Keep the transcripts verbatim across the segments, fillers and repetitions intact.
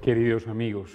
Queridos amigos,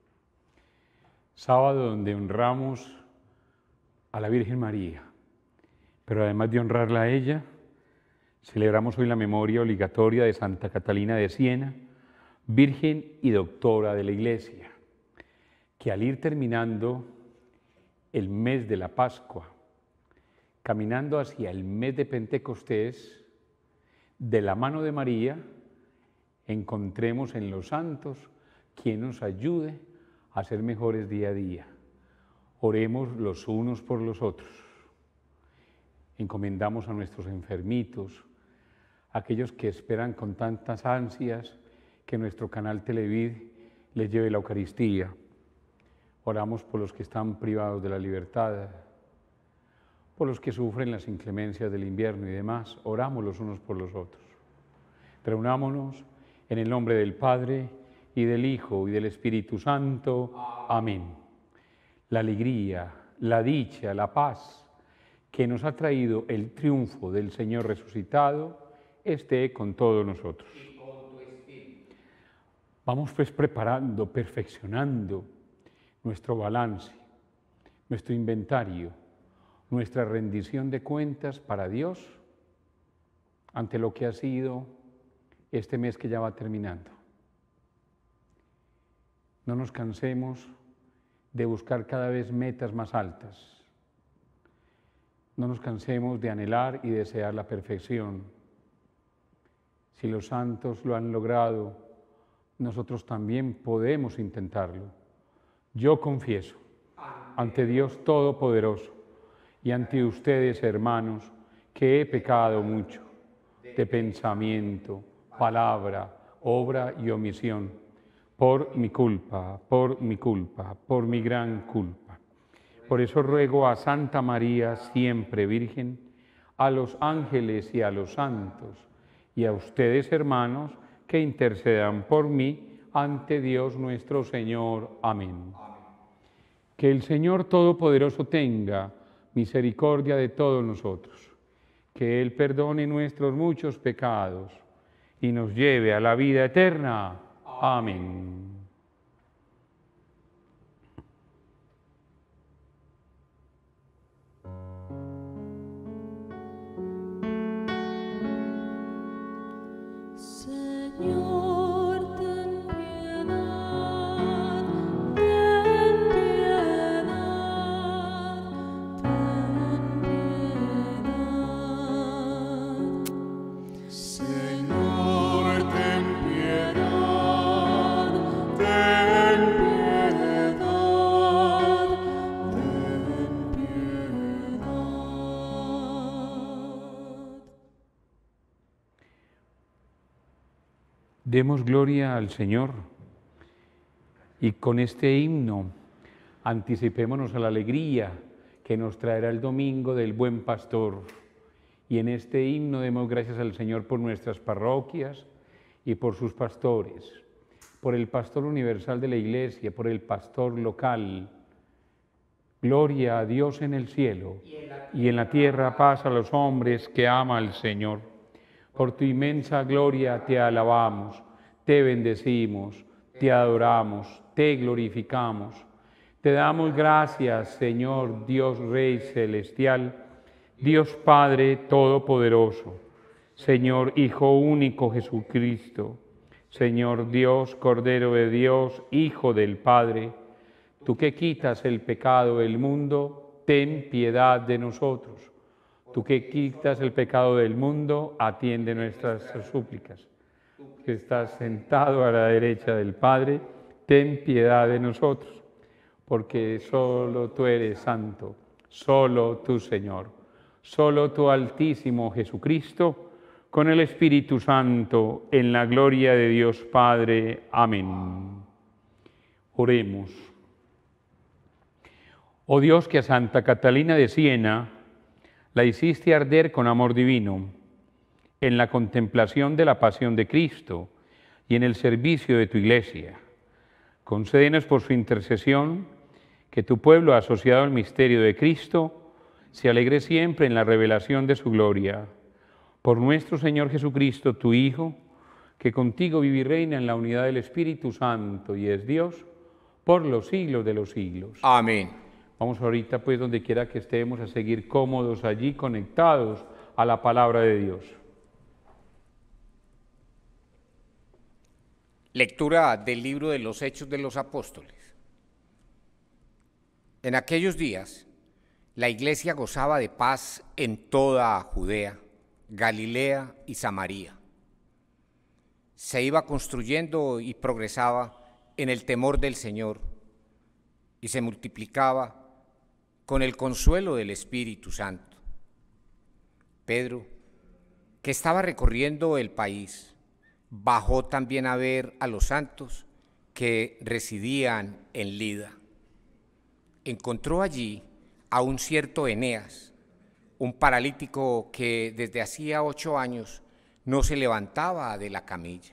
sábado donde honramos a la Virgen María, pero además de honrarla a ella, celebramos hoy la memoria obligatoria de Santa Catalina de Siena, Virgen y Doctora de la Iglesia, que al ir terminando el mes de la Pascua, caminando hacia el mes de Pentecostés, de la mano de María, encontremos en los santos quien nos ayude a ser mejores día a día. Oremos los unos por los otros. Encomendamos a nuestros enfermitos, aquellos que esperan con tantas ansias que nuestro canal Televid les lleve la Eucaristía. Oramos por los que están privados de la libertad, por los que sufren las inclemencias del invierno y demás. Oramos los unos por los otros. Reunámonos en el nombre del Padre, y del Hijo, y del Espíritu Santo. Amén. La alegría, la dicha, la paz que nos ha traído el triunfo del Señor resucitado, esté con todos nosotros. Y con tu espíritu. Vamos pues preparando, perfeccionando nuestro balance, nuestro inventario, nuestra rendición de cuentas para Dios ante lo que ha sido este mes que ya va terminando. No nos cansemos de buscar cada vez metas más altas. No nos cansemos de anhelar y desear la perfección. Si los santos lo han logrado, nosotros también podemos intentarlo. Yo confieso ante Dios Todopoderoso y ante ustedes, hermanos, que he pecado mucho de pensamiento, palabra, obra y omisión, por mi culpa, por mi culpa, por mi gran culpa. Por eso ruego a Santa María, siempre Virgen, a los ángeles y a los santos, y a ustedes, hermanos, que intercedan por mí ante Dios nuestro Señor. Amén. Que el Señor Todopoderoso tenga misericordia de todos nosotros, que Él perdone nuestros muchos pecados y nos lleve a la vida eterna. Amén. Señor, ten piedad, ten piedad, ten piedad. Señor, ten piedad, ten piedad, ten piedad. Demos gloria al Señor y con este himno anticipémonos a la alegría que nos traerá el domingo del Buen Pastor. Y en este himno demos gracias al Señor por nuestras parroquias y por sus pastores, por el pastor universal de la Iglesia, por el pastor local. Gloria a Dios en el cielo y en la tierra paz a los hombres que ama al Señor. Por tu inmensa gloria te alabamos, te bendecimos, te adoramos, te glorificamos. Te damos gracias, Señor Dios Rey Celestial, Dios Padre Todopoderoso, Señor Hijo único Jesucristo, Señor Dios, Cordero de Dios, Hijo del Padre, tú que quitas el pecado del mundo, ten piedad de nosotros. Tú que quitas el pecado del mundo, atiende nuestras súplicas. Tú que estás sentado a la derecha del Padre, ten piedad de nosotros, porque solo tú eres santo, solo tú, Señor, solo tú, Altísimo Jesucristo, con el Espíritu Santo, en la gloria de Dios Padre. Amén. Oremos. Oh Dios, que a Santa Catalina de Siena la hiciste arder con amor divino, en la contemplación de la pasión de Cristo y en el servicio de tu Iglesia. Concédenos por su intercesión que tu pueblo, asociado al misterio de Cristo, se alegre siempre en la revelación de su gloria. Por nuestro Señor Jesucristo, tu Hijo, que contigo vive y reina en la unidad del Espíritu Santo y es Dios por los siglos de los siglos. Amén. Vamos ahorita, pues, donde quiera que estemos, a seguir cómodos allí, conectados a la palabra de Dios. Lectura del libro de los Hechos de los Apóstoles. En aquellos días, la iglesia gozaba de paz en toda Judea, Galilea y Samaria. Se iba construyendo y progresaba en el temor del Señor y se multiplicaba con el consuelo del Espíritu Santo. Pedro, que estaba recorriendo el país, bajó también a ver a los santos que residían en Lida. Encontró allí a un cierto Eneas, un paralítico que desde hacía ocho años no se levantaba de la camilla.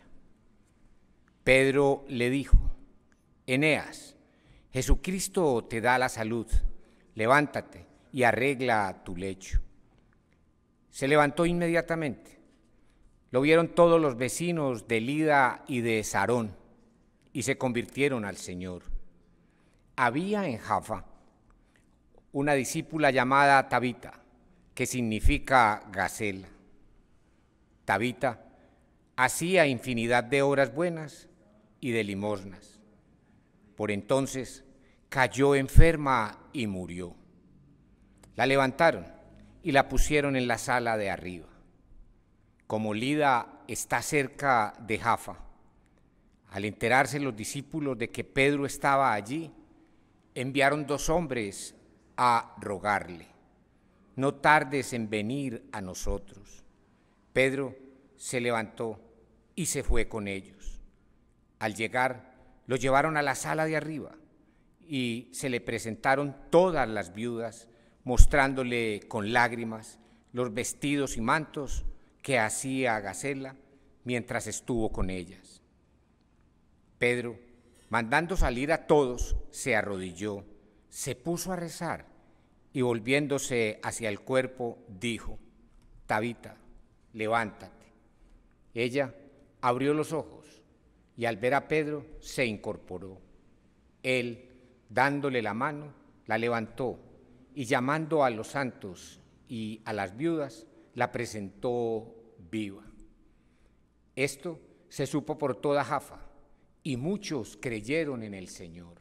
Pedro le dijo: Eneas, Jesucristo te da la salud, levántate y arregla tu lecho. Se levantó inmediatamente. Lo vieron todos los vecinos de Lida y de Sarón y se convirtieron al Señor. Había en Jaffa una discípula llamada Tabita, que significa Gacela. Tabita hacía infinidad de obras buenas y de limosnas. Por entonces cayó enferma y murió. La levantaron y la pusieron en la sala de arriba. Como Lida está cerca de Jaffa, al enterarse los discípulos de que Pedro estaba allí, enviaron dos hombres a rogarle: no tardes en venir a nosotros. Pedro se levantó y se fue con ellos. Al llegar, lo llevaron a la sala de arriba y se le presentaron todas las viudas, mostrándole con lágrimas los vestidos y mantos que hacía Gacela mientras estuvo con ellas. Pedro, mandando salir a todos, se arrodilló, se puso a rezar y volviéndose hacia el cuerpo dijo: Tabita, levántate. Ella abrió los ojos y al ver a Pedro se incorporó. Él, dándole la mano, la levantó y llamando a los santos y a las viudas, la presentó viva. Esto se supo por toda Jaffa y muchos creyeron en el Señor.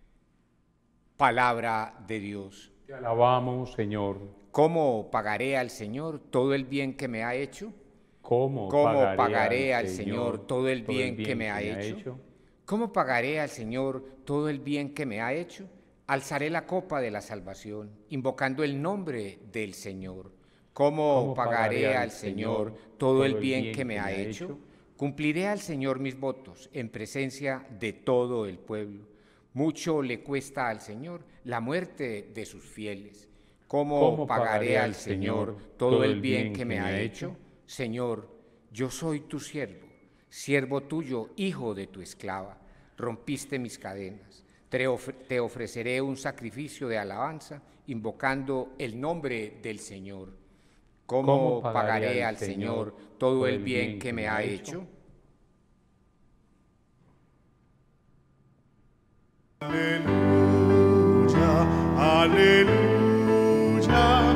Palabra de Dios. Te alabamos, Señor. ¿Cómo pagaré al Señor todo el bien que me ha hecho? ¿Cómo, ¿Cómo pagaré, pagaré al al Señor Señor todo el bien que me ha hecho? ¿Cómo pagaré al Señor todo el bien que me ha hecho? Alzaré la copa de la salvación, invocando el nombre del Señor. ¿Cómo, ¿Cómo pagaré al Señor todo el bien que me ha hecho? hecho? Cumpliré al Señor mis votos en presencia de todo el pueblo. Mucho le cuesta al Señor la muerte de sus fieles. ¿Cómo, ¿Cómo pagaré al Señor todo el bien que me ha hecho? Señor, yo soy tu siervo, siervo tuyo, hijo de tu esclava. Rompiste mis cadenas. Te, ofre te ofreceré un sacrificio de alabanza, invocando el nombre del Señor. ¿Cómo, ¿Cómo pagaré, pagaré al Señor todo el bien, bien que me ha hecho? hecho? Aleluya, aleluya,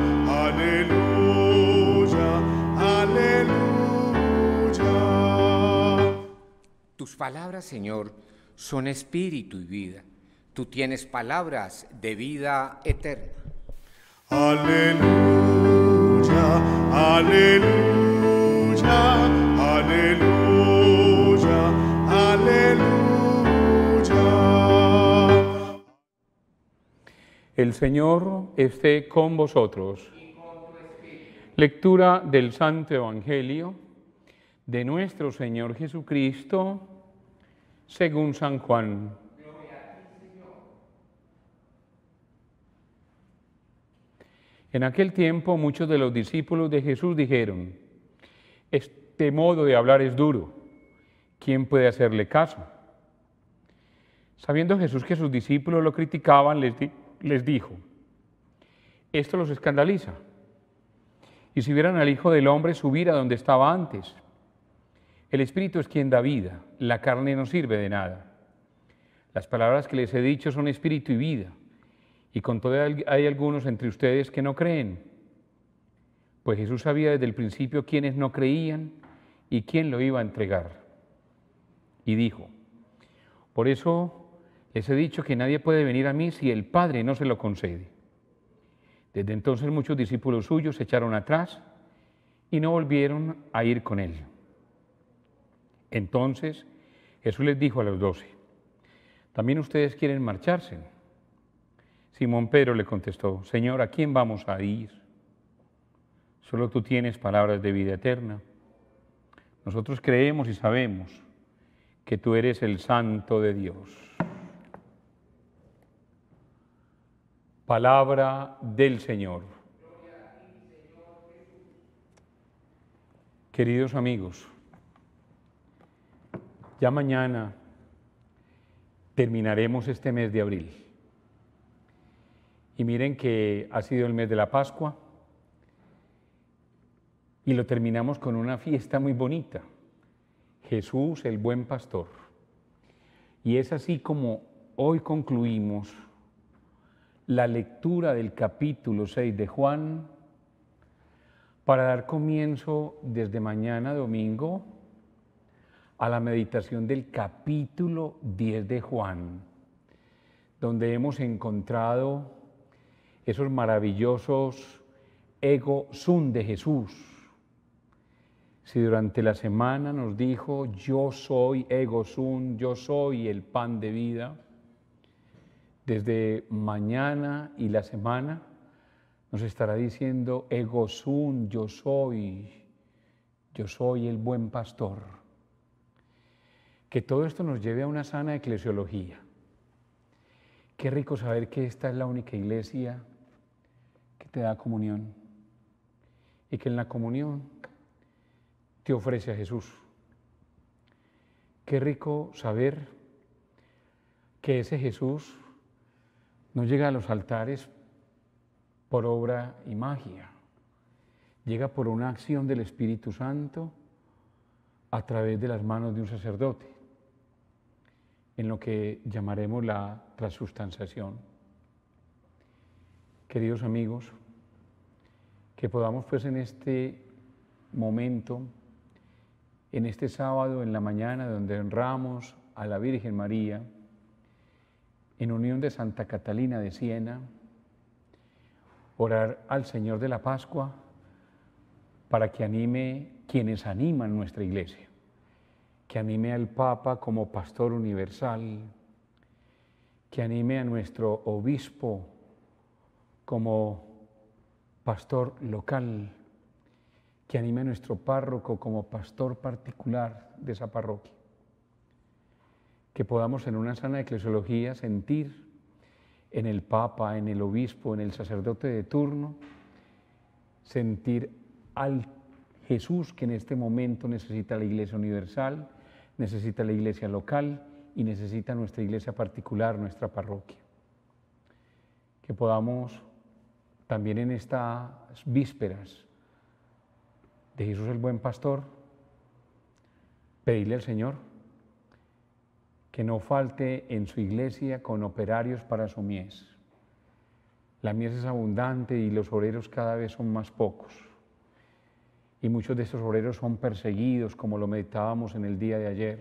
aleluya, aleluya. Tus palabras, Señor, son espíritu y vida. Tú tienes palabras de vida eterna. Aleluya, aleluya, aleluya, aleluya. El Señor esté con vosotros. Lectura del Santo Evangelio de nuestro Señor Jesucristo según San Juan. En aquel tiempo muchos de los discípulos de Jesús dijeron: este modo de hablar es duro, ¿quién puede hacerle caso? Sabiendo Jesús que sus discípulos lo criticaban, les, di les dijo: esto los escandaliza. Y si vieran al Hijo del Hombre subir a donde estaba antes, El Espíritu es quien da vida, la carne no sirve de nada. Las palabras que les he dicho son espíritu y vida, y con todo hay algunos entre ustedes que no creen. Pues Jesús sabía desde el principio quiénes no creían y quién lo iba a entregar. Y dijo, por eso les he dicho que nadie puede venir a mí si el Padre no se lo concede. Desde entonces muchos discípulos suyos se echaron atrás y no volvieron a ir con él. Entonces Jesús les dijo a los doce, ¿también ustedes quieren marcharse? Simón Pedro le contestó, Señor, ¿a quién vamos a ir? Solo tú tienes palabras de vida eterna. Nosotros creemos y sabemos que tú eres el Santo de Dios. Palabra del Señor. Queridos amigos, ya mañana terminaremos este mes de abril. Y miren que ha sido el mes de la Pascua y lo terminamos con una fiesta muy bonita, Jesús el Buen Pastor. Y es así como hoy concluimos la lectura del capítulo seis de Juan para dar comienzo desde mañana domingo a la meditación del capítulo diez de Juan, donde hemos encontrado esos maravillosos ego sum de Jesús. Si durante la semana nos dijo, yo soy ego sum, yo soy el pan de vida, desde mañana y la semana nos estará diciendo ego sum, yo soy, yo soy el buen pastor. Que todo esto nos lleve a una sana eclesiología. Qué rico saber que esta es la única iglesia que te da comunión y que en la comunión te ofrece a Jesús. Qué rico saber que ese Jesús no llega a los altares por obra y magia, llega por una acción del Espíritu Santo a través de las manos de un sacerdote, en lo que llamaremos la transustanciación. Queridos amigos, que podamos pues en este momento, en este sábado en la mañana donde honramos a la Virgen María, en unión de Santa Catalina de Siena, orar al Señor de la Pascua para que anime quienes animan nuestra iglesia, que anime al Papa como pastor universal, que anime a nuestro obispo como pastor local, que anime a nuestro párroco como pastor particular de esa parroquia. Que podamos en una sana eclesiología sentir en el Papa, en el obispo, en el sacerdote de turno, sentir al Jesús que en este momento necesita la iglesia universal, necesita la iglesia local y necesita nuestra iglesia particular, nuestra parroquia. Que podamos también en estas vísperas de Jesús el Buen Pastor pedirle al Señor que no falte en su iglesia con operarios para su mies. La mies es abundante y los obreros cada vez son más pocos. Y muchos de estos obreros son perseguidos, como lo meditábamos en el día de ayer.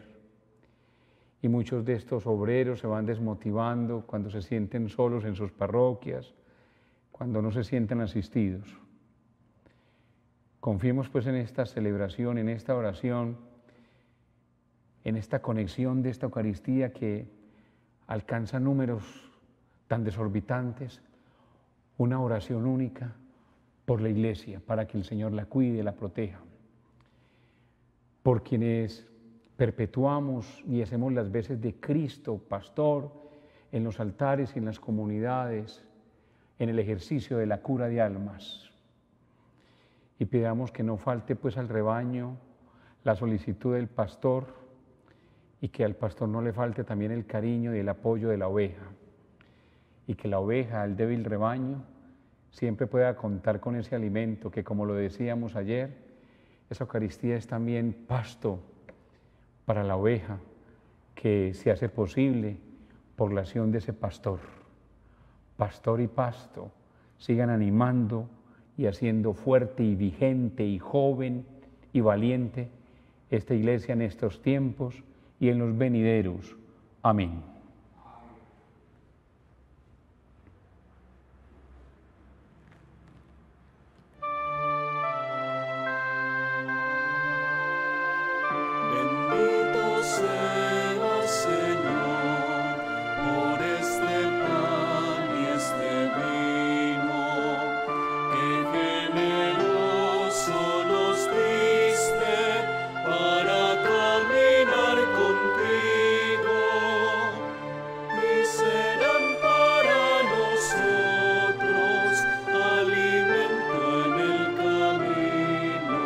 Y muchos de estos obreros se van desmotivando cuando se sienten solos en sus parroquias, cuando no se sienten asistidos. Confiemos pues en esta celebración, en esta oración, en esta conexión de esta Eucaristía que alcanza números tan desorbitantes, una oración única por la iglesia, para que el Señor la cuide, la proteja. Por quienes perpetuamos y hacemos las veces de Cristo, pastor, en los altares y en las comunidades, en el ejercicio de la cura de almas. Y pidamos que no falte pues al rebaño la solicitud del pastor y que al pastor no le falte también el cariño y el apoyo de la oveja. Y que la oveja, el débil rebaño, siempre pueda contar con ese alimento que, como lo decíamos ayer, esa Eucaristía es también pasto para la oveja que se hace posible por la acción de ese pastor. Pastor y pasto, sigan animando y haciendo fuerte y vigente y joven y valiente esta iglesia en estos tiempos y en los venideros. Amén. Bendito seas, Señor, por este pan y este vino, que generoso nos diste para caminar contigo, y serán para nosotros alimento en el camino.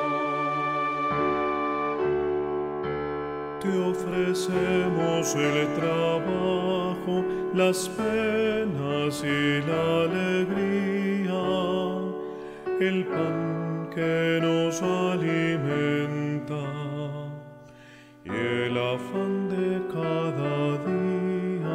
Te ofrecemos el trabajo, las penas y la alegría, el pan que nos alimenta y el afán de cada día.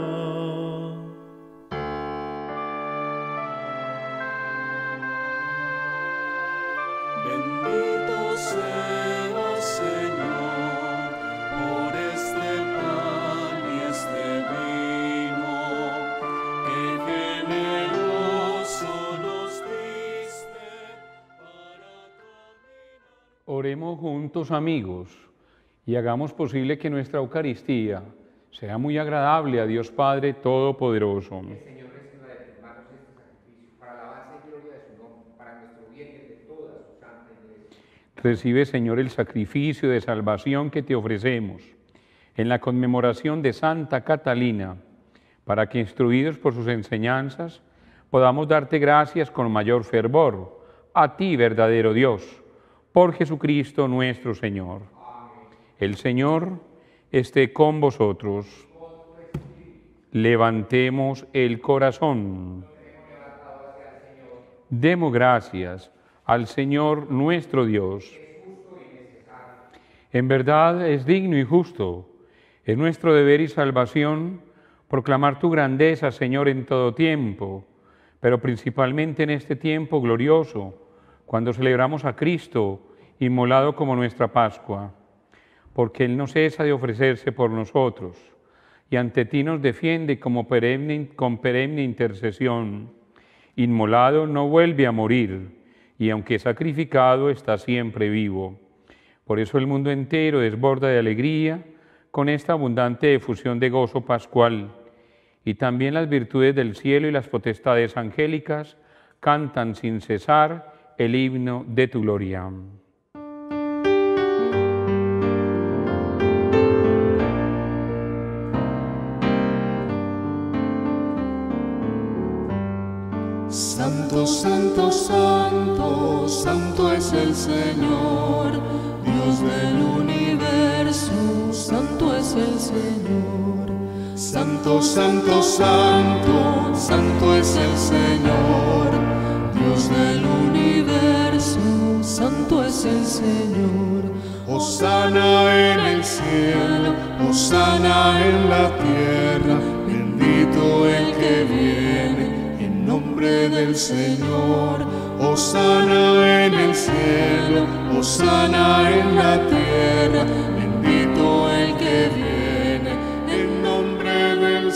Bendito seas, Señor, por este pan y este vino, que generoso nos diste para caminar. Oremos juntos, amigos, y hagamos posible que nuestra Eucaristía sea muy agradable a Dios Padre Todopoderoso. El Señor reciba de tus manos este sacrificio para alabanza y gloria de su nombre, para nuestro bien y el de toda su santa iglesia. Recibe, Señor, el sacrificio de salvación que te ofrecemos en la conmemoración de Santa Catalina, para que, instruidos por sus enseñanzas, podamos darte gracias con mayor fervor, a ti, verdadero Dios, por Jesucristo nuestro Señor. Amén. El Señor esté con vosotros. Levantemos el corazón. Demos gracias al Señor nuestro Dios. En verdad es digno y justo, es nuestro deber y salvación proclamar tu grandeza, Señor, en todo tiempo, pero principalmente en este tiempo glorioso, cuando celebramos a Cristo inmolado como nuestra Pascua, porque Él no cesa de ofrecerse por nosotros y ante ti nos defiende como perenne, con perenne intercesión. Inmolado no vuelve a morir, y aunque sacrificado está siempre vivo. Por eso el mundo entero desborda de alegría con esta abundante efusión de gozo pascual, y también las virtudes del cielo y las potestades angélicas cantan sin cesar el himno de tu gloria. Santo, santo, santo, santo es el Señor, Dios del universo, santo es el Señor. Santo, santo, santo, santo es el Señor, Dios del universo, santo es el Señor. Hosana en el cielo, hosana en la tierra, bendito el que viene en nombre del Señor. Hosana en el cielo, hosana en la tierra, bendito el que viene en nombre del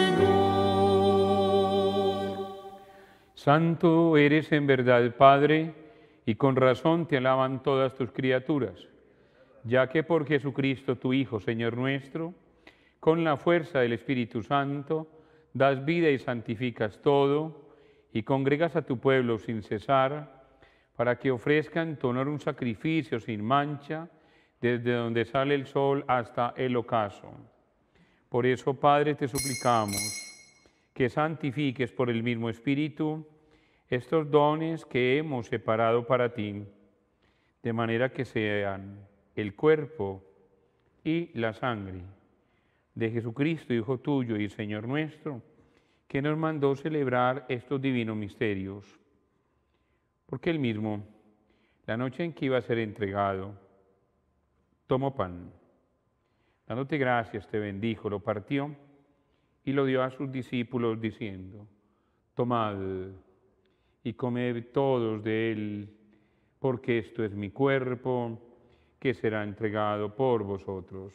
Señor. Santo eres en verdad, Padre, y con razón te alaban todas tus criaturas, ya que por Jesucristo, tu Hijo, Señor nuestro, con la fuerza del Espíritu Santo, das vida y santificas todo, y congregas a tu pueblo sin cesar, para que ofrezcan en tu honor un sacrificio sin mancha, desde donde sale el sol hasta el ocaso. Por eso, Padre, te suplicamos que santifiques por el mismo Espíritu estos dones que hemos separado para ti, de manera que sean el cuerpo y la sangre de Jesucristo, Hijo tuyo y Señor nuestro, que nos mandó celebrar estos divinos misterios. Porque él mismo, la noche en que iba a ser entregado, tomó pan Dándote gracias, te bendijo, lo partió y lo dio a sus discípulos diciendo, tomad y comed todos de él, porque esto es mi cuerpo, que será entregado por vosotros.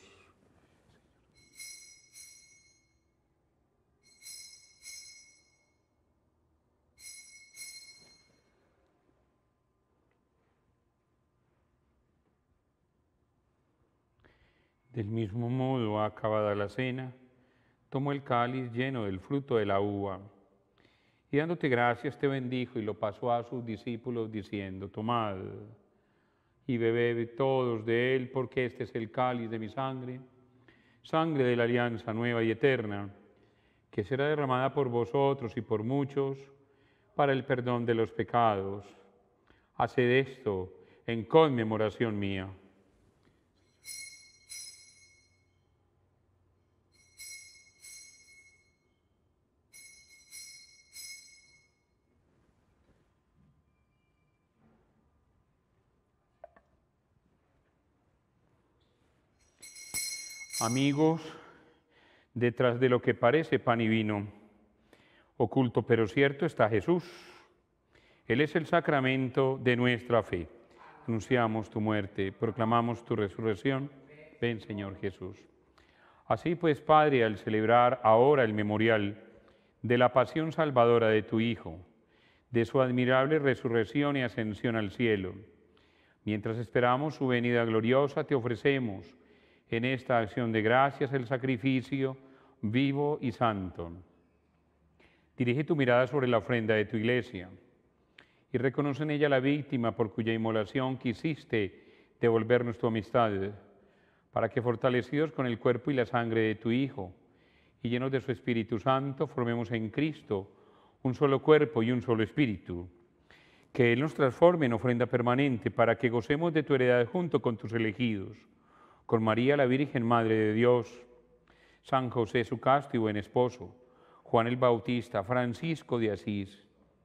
Del mismo modo, acabada la cena, tomó el cáliz lleno del fruto de la uva, y dándote gracias te bendijo y lo pasó a sus discípulos diciendo, tomad y bebed todos de él, porque este es el cáliz de mi sangre, sangre de la alianza nueva y eterna, que será derramada por vosotros y por muchos para el perdón de los pecados. Haced esto en conmemoración mía. Amigos, detrás de lo que parece pan y vino, oculto pero cierto, está Jesús. Él es el sacramento de nuestra fe. Anunciamos tu muerte, proclamamos tu resurrección. Ven, Señor Jesús. Así pues, Padre, al celebrar ahora el memorial de la pasión salvadora de tu Hijo, de su admirable resurrección y ascensión al cielo, mientras esperamos su venida gloriosa, te ofrecemos en esta acción de gracias el sacrificio vivo y santo. Dirige tu mirada sobre la ofrenda de tu iglesia y reconoce en ella la víctima por cuya inmolación quisiste devolvernos tu amistad, para que fortalecidos con el cuerpo y la sangre de tu Hijo y llenos de su Espíritu Santo, formemos en Cristo un solo cuerpo y un solo espíritu. Que Él nos transforme en ofrenda permanente para que gocemos de tu heredad junto con tus elegidos, con María la Virgen Madre de Dios, San José su casto y buen esposo, Juan el Bautista, Francisco de Asís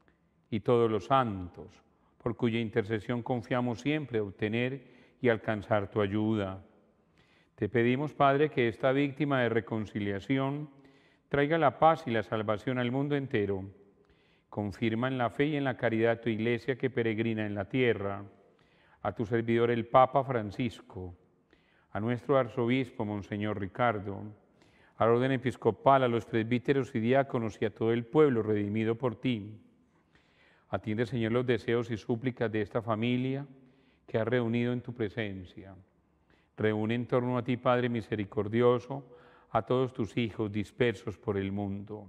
y todos los santos, por cuya intercesión confiamos siempre obtener y alcanzar tu ayuda. Te pedimos, Padre, que esta víctima de reconciliación traiga la paz y la salvación al mundo entero. Confirma en la fe y en la caridad tu iglesia que peregrina en la tierra, a tu servidor el Papa Francisco, a nuestro arzobispo, Monseñor Ricardo, a la orden episcopal, a los presbíteros y diáconos y a todo el pueblo redimido por ti. Atiende, Señor, los deseos y súplicas de esta familia que has reunido en tu presencia. Reúne en torno a ti, Padre misericordioso, a todos tus hijos dispersos por el mundo.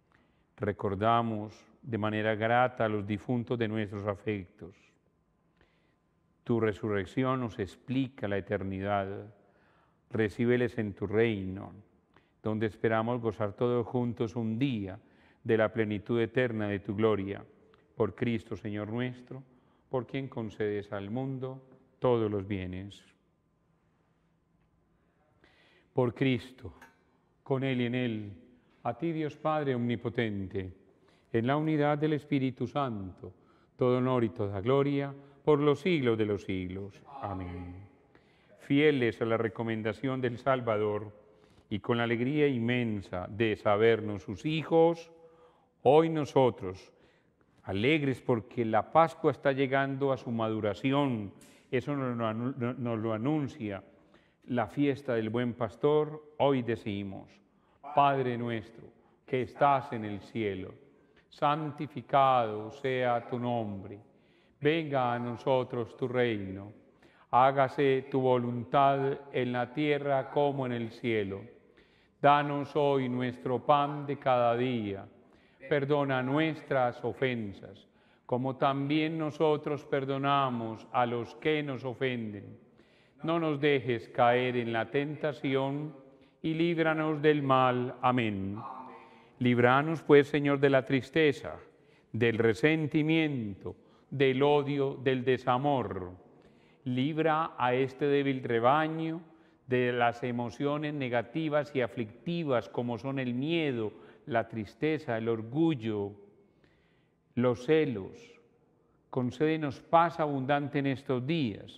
Recordamos de manera grata a los difuntos de nuestros afectos. Tu resurrección nos explica la eternidad. Recíbeles en tu reino, donde esperamos gozar todos juntos un día de la plenitud eterna de tu gloria. Por Cristo, Señor nuestro, por quien concedes al mundo todos los bienes. Por Cristo, con Él y en Él, a ti, Dios Padre omnipotente, en la unidad del Espíritu Santo, todo honor y toda gloria, por los siglos de los siglos. Amén. Fieles a la recomendación del Salvador y con la alegría inmensa de sabernos sus hijos, hoy nosotros, alegres porque la Pascua está llegando a su maduración, eso nos, nos lo anuncia la fiesta del Buen Pastor, hoy decimos, Padre nuestro, que estás en el cielo, santificado sea tu nombre. Venga a nosotros tu reino, hágase tu voluntad en la tierra como en el cielo. Danos hoy nuestro pan de cada día, perdona nuestras ofensas, como también nosotros perdonamos a los que nos ofenden. No nos dejes caer en la tentación y líbranos del mal. Amén. Líbranos, pues, Señor, de la tristeza, del resentimiento, del odio, del desamor. Libra a este débil rebaño de las emociones negativas y aflictivas como son el miedo, la tristeza, el orgullo, los celos. Concédenos paz abundante en estos días,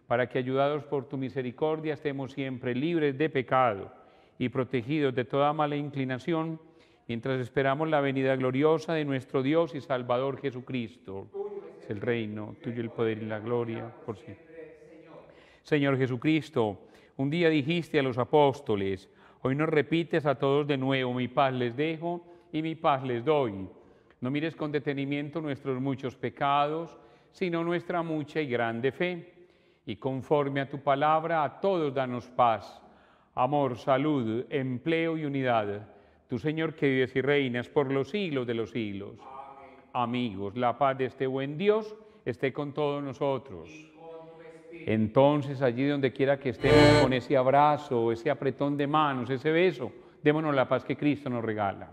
para que, ayudados por tu misericordia, estemos siempre libres de pecado y protegidos de toda mala inclinación, mientras esperamos la venida gloriosa de nuestro Dios y Salvador Jesucristo. Es el reino, tuyo el poder y la gloria por siempre. Señor Jesucristo, un día dijiste a los apóstoles, hoy nos repites a todos de nuevo, mi paz les dejo y mi paz les doy. No mires con detenimiento nuestros muchos pecados, sino nuestra mucha y grande fe. Y conforme a tu palabra, a todos danos paz, amor, salud, empleo y unidad. Tu Señor, que vives y reinas por los siglos de los siglos. Amén. Amigos, la paz de este buen Dios esté con todos nosotros. Entonces, allí donde quiera que estemos, con ese abrazo, ese apretón de manos, ese beso, démonos la paz que Cristo nos regala.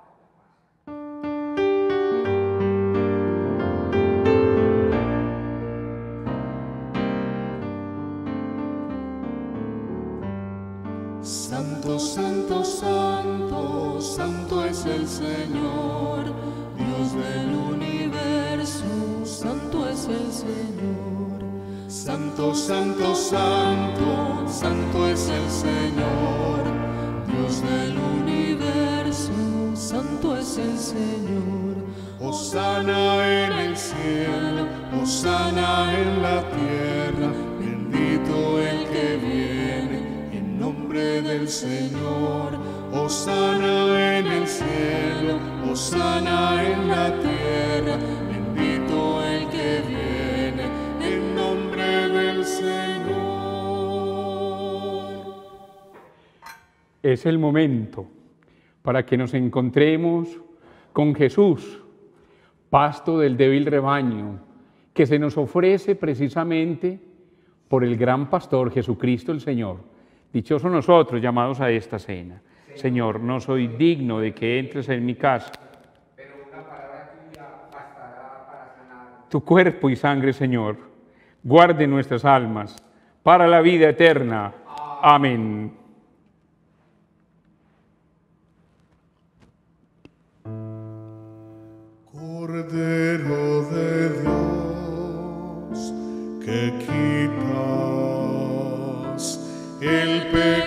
Santo, santo, santo, santo es el Señor, Dios del universo, santo es el Señor. Santo, santo, santo, santo es el Señor, Dios del universo, santo es el Señor. Hosana en el cielo, hosana en la tierra, bendito el que viene en nombre del Señor. Hosana en el cielo, hosana en la tierra, bendito el que viene en nombre del Señor. Es el momento para que nos encontremos con Jesús, pasto del débil rebaño, que se nos ofrece precisamente por el gran pastor Jesucristo el Señor. Dichosos nosotros llamados a esta cena. Señor, no soy digno de que entres en mi casa, pero una palabra tuya bastará para sanar. Tu cuerpo y sangre, Señor, guarde nuestras almas para la vida eterna. Amén. Cordero de Dios, que quitas el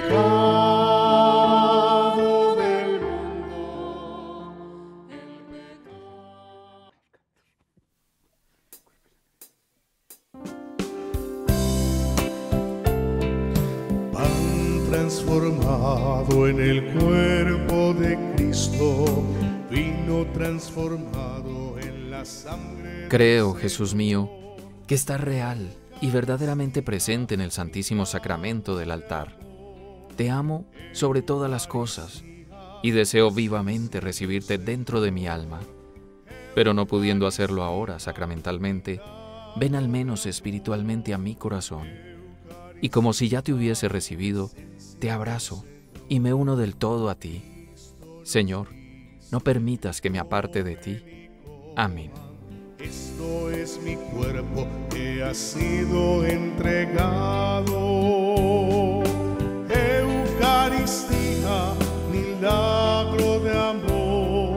pecado del mundo, el pecado. Pan transformado en el cuerpo de Cristo, vino transformado en la sangre. Creo, Jesús mío, que estás real y verdaderamente presente en el Santísimo Sacramento del altar. Te amo sobre todas las cosas y deseo vivamente recibirte dentro de mi alma. Pero no pudiendo hacerlo ahora sacramentalmente, ven al menos espiritualmente a mi corazón. Y como si ya te hubiese recibido, te abrazo y me uno del todo a ti. Señor, no permitas que me aparte de ti. Amén. Esto es mi cuerpo que ha sido entregado. Eucaristía, milagro de amor.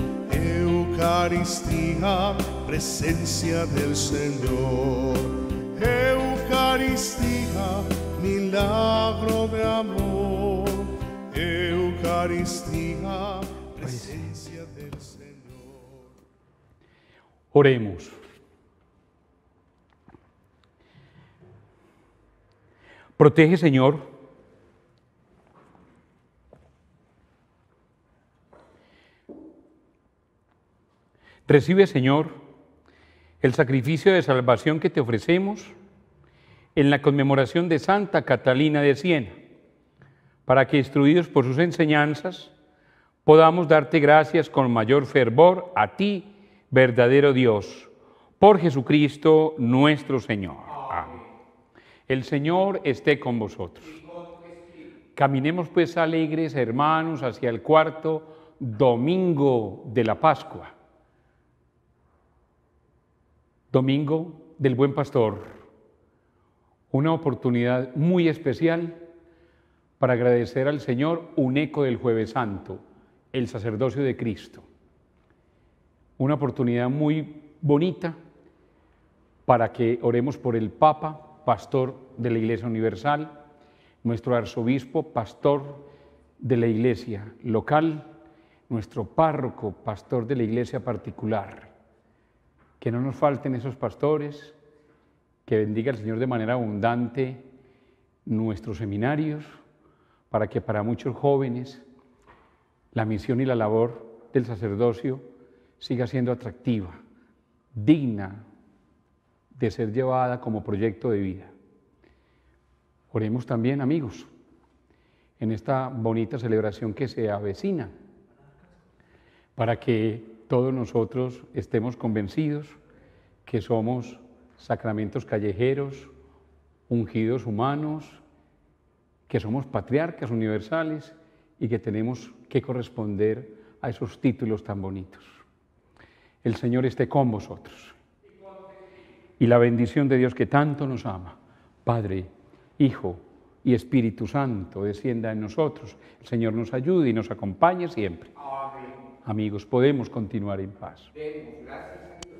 Eucaristía, presencia del Señor. Eucaristía, milagro de amor. Eucaristía, presencia del Señor. Oremos. Protege, Señor, recibe, Señor, el sacrificio de salvación que te ofrecemos en la conmemoración de Santa Catalina de Siena, para que, instruidos por sus enseñanzas, podamos darte gracias con mayor fervor a ti, verdadero Dios, por Jesucristo nuestro Señor. Amén. El Señor esté con vosotros. Caminemos pues alegres, hermanos, hacia el cuarto domingo de la Pascua. Domingo del Buen Pastor. Una oportunidad muy especial para agradecer al Señor un eco del Jueves Santo, el sacerdocio de Cristo. Una oportunidad muy bonita para que oremos por el Papa, pastor de la Iglesia Universal, nuestro arzobispo, pastor de la Iglesia local, nuestro párroco, pastor de la Iglesia particular. Que no nos falten esos pastores, que bendiga el Señor de manera abundante nuestros seminarios, para que para muchos jóvenes la misión y la labor del sacerdocio siga siendo atractiva, digna de ser llevada como proyecto de vida. Oremos también, amigos, en esta bonita celebración que se avecina, para que todos nosotros estemos convencidos que somos sacramentos callejeros, ungidos humanos, que somos patriarcas universales y que tenemos que corresponder a esos títulos tan bonitos. El Señor esté con vosotros. Y la bendición de Dios que tanto nos ama, Padre, Hijo y Espíritu Santo, descienda en nosotros. El Señor nos ayude y nos acompañe siempre. Amén. Amigos, podemos continuar en paz. Demos gracias a Dios.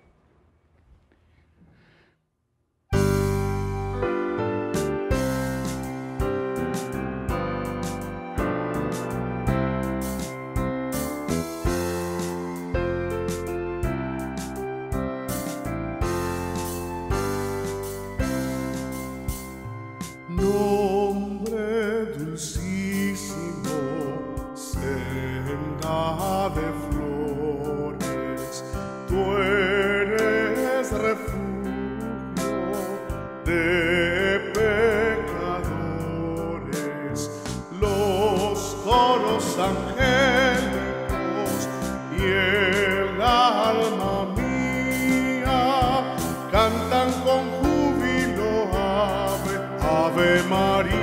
Nombre dulcísimo, senda de flores, tú eres refugio de pecadores, los coros angélicos y el alma mía cantan con júbilo ave, ave María.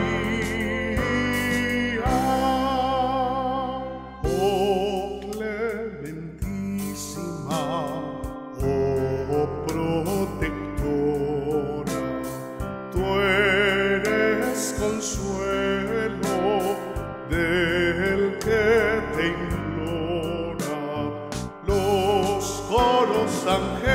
Oh clementísima, oh protectora, tú eres consuelo del que te implora. Los coros angélicos